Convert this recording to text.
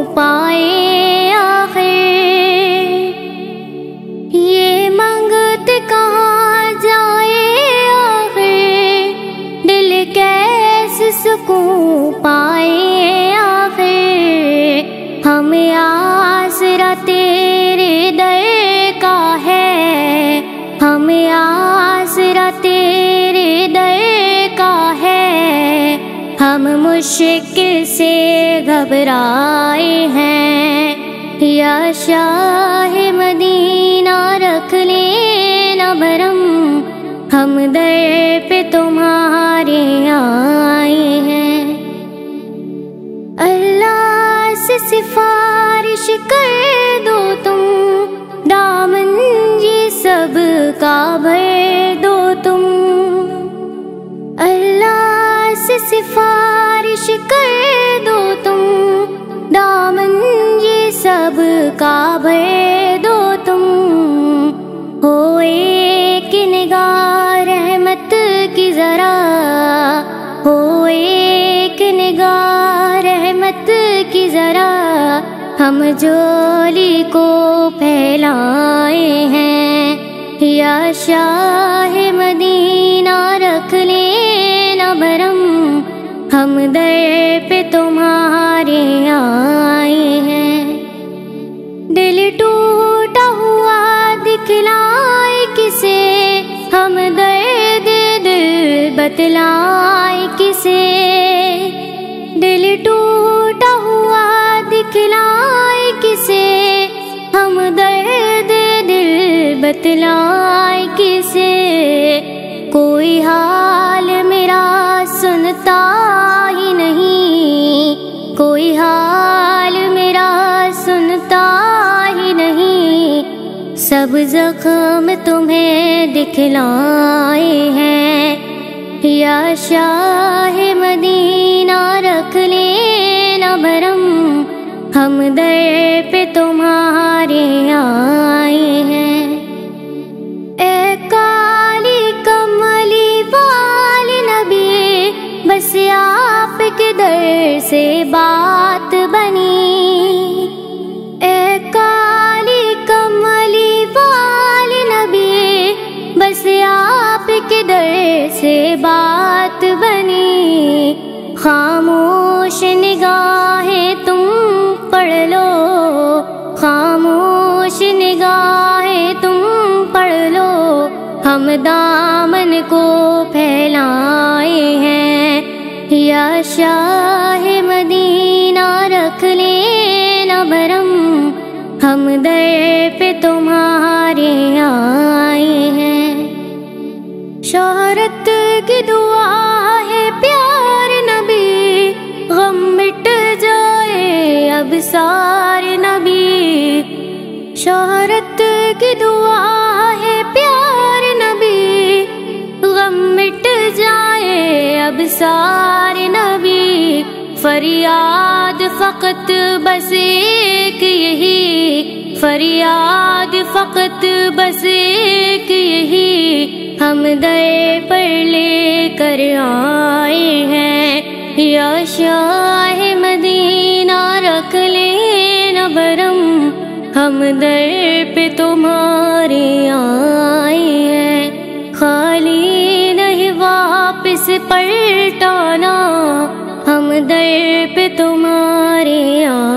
پائے آخر، یہ منگتے کہاں جائے آخر، دل کیسے سکون پائے آخر، ہمیں آسرا تیرے در کا ہے، ہمیں آسرا تیرے در کا ہے، ہم مشکل سے گھبرائے ہیں، یا شاہ مدینہ رکھ لینا بھرم، ہم در پہ تمہارے آئے ہیں، اللہ سے سفارش کر دو تم، دامن یہ سب کا بھر دو تم، اللہ سے سفارش کر دو تم، دامن یہ سب کا بھر دو تم، ہو ایک نگاہ رحمت کی ذرا، ہو ایک نگاہ رحمت کی ذرا، ہم جولی کو پھیلائے ہیں، یا شاہ مدینہ رکھ لینا بھرم، ہم در پہ تمہارے آئے ہیں، دل ٹوٹا ہوا دکھلائے کسے، ہم درد دل بتلائے کسے، دل ٹوٹا ہوا دکھلائے کسے، ہم درد دل بتلائے کسے، کوئی حال میرا سنتا ہی نہیں، کوئی حال میرا سنتا ہی نہیں، سب زخم تمہیں دکھلائے ہیں، یا شاہ مدینہ رکھ لینا بھرم، ہم در پہ تمہارے آئے ہیں، اے کالی کملی والے نبی، بس آپ کے در سے بات بنی، اے کالی کملی والے نبی، بس آپ کے در سے بات بنی، خاموش نگاہیں تم پڑھ لو، خاموش نگاہیں تم پڑھ لو، ہم دامن کو پھیلائے ہیں، یا شاہ مدینہ رکھ لینا بھرم، ہم در پہ تمہارے آئے ہیں، شہرت کی دعا ہے پیار نبی، غم مٹ جائے اب سارے نبی، شہرت کی دعا ہے پیار نبی، غم مٹ جائے اب سارے نبی، فریاد فقط بس ایک یہی، فریاد فقط بس ایک یہی، ہم در پر لے کر آئے ہیں، یا شاہ مدینہ رکھ لینا بھرم، ہم در پہ تمہارے آئے ہیں، خالی نہیں واپس پلٹانا، ہم در پہ تمہارے آئے